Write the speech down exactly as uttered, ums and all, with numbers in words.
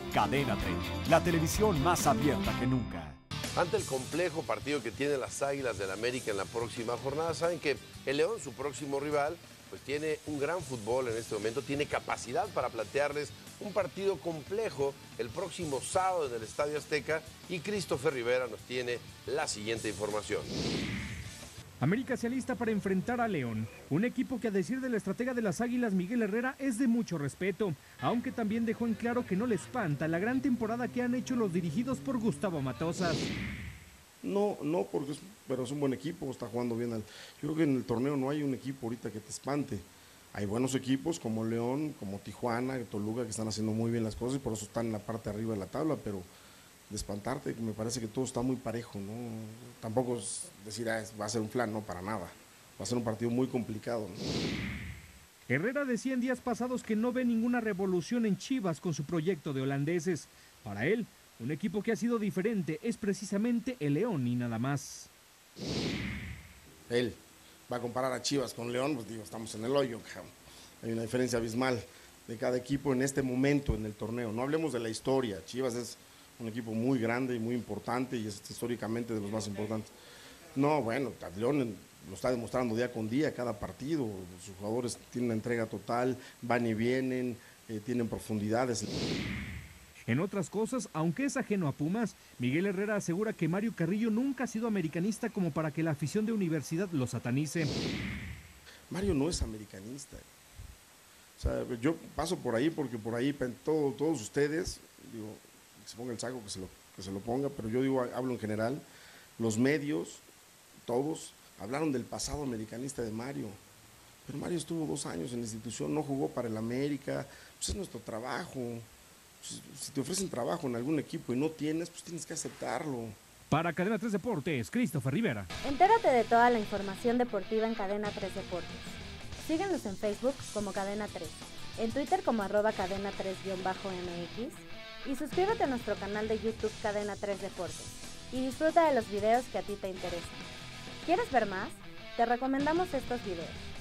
Cadena treinta, la televisión más abierta que nunca. Ante el complejo partido que tienen las Águilas del América en la próxima jornada, saben que el León, su próximo rival, pues tiene un gran fútbol en este momento, tiene capacidad para plantearles un partido complejo el próximo sábado en el Estadio Azteca, y Christopher Rivera nos tiene la siguiente información. América se alista para enfrentar a León, un equipo que, a decir del estratega de las Águilas, Miguel Herrera, es de mucho respeto, aunque también dejó en claro que no le espanta la gran temporada que han hecho los dirigidos por Gustavo Matosas. No, no, porque es, pero es un buen equipo, está jugando bien. Al, yo creo que en el torneo no hay un equipo ahorita que te espante. Hay buenos equipos como León, como Tijuana, Toluca, que están haciendo muy bien las cosas y por eso están en la parte de arriba de la tabla, pero de espantarte, me parece que todo está muy parejo, ¿no? Tampoco es decir, ah, va a ser un flan, no, para nada. Va a ser un partido muy complicado, ¿no? Herrera decía en días pasados que no ve ninguna revolución en Chivas con su proyecto de holandeses. Para él, un equipo que ha sido diferente es precisamente el León y nada más. Él va a comparar a Chivas con León, pues digo, estamos en el hoyo, cabrón. Hay una diferencia abismal de cada equipo en este momento en el torneo. No hablemos de la historia, Chivas es un equipo muy grande y muy importante y es históricamente de los más importantes. No, bueno, León lo está demostrando día con día, cada partido. Sus jugadores tienen una entrega total, van y vienen, eh, tienen profundidades. En otras cosas, aunque es ajeno a Pumas, Miguel Herrera asegura que Mario Carrillo nunca ha sido americanista como para que la afición de Universidad lo satanice. Mario no es americanista. O sea, yo paso por ahí porque por ahí todo, todos ustedes, digo, que se ponga el saco, que se, lo, que se lo ponga, pero yo digo, hablo en general, los medios, todos, hablaron del pasado americanista de Mario, pero Mario estuvo dos años en la institución, no jugó para el América, pues es nuestro trabajo, pues, si te ofrecen trabajo en algún equipo y no tienes, pues tienes que aceptarlo. Para Cadena tres Deportes, Christopher Rivera. Entérate de toda la información deportiva en Cadena tres Deportes. Síguenos en Facebook como Cadena tres, en Twitter como arroba cadena tres guión bajo M X, y suscríbete a nuestro canal de YouTube Cadena tres Deportes y disfruta de los videos que a ti te interesan. ¿Quieres ver más? Te recomendamos estos videos.